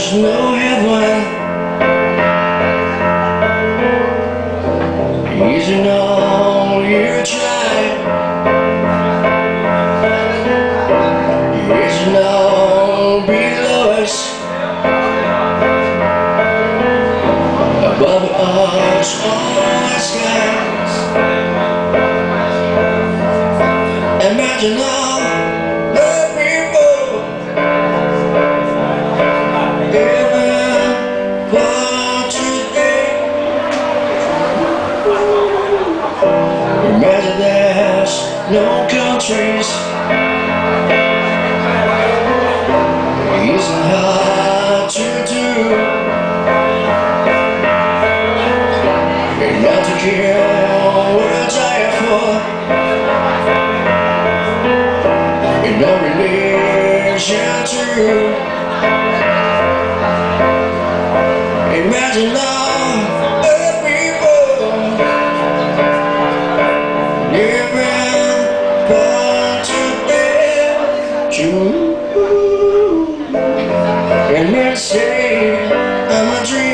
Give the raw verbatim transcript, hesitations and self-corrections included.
there's no heaven. Isn't all you try? Isn't all below us? Above us, all the skies. Imagine all the people living for today. Imagine there's no countries. Isn't hard to do. Not to kill, we're dying for. No religion too. Imagine all the people living for today. And let's say I'm a dream.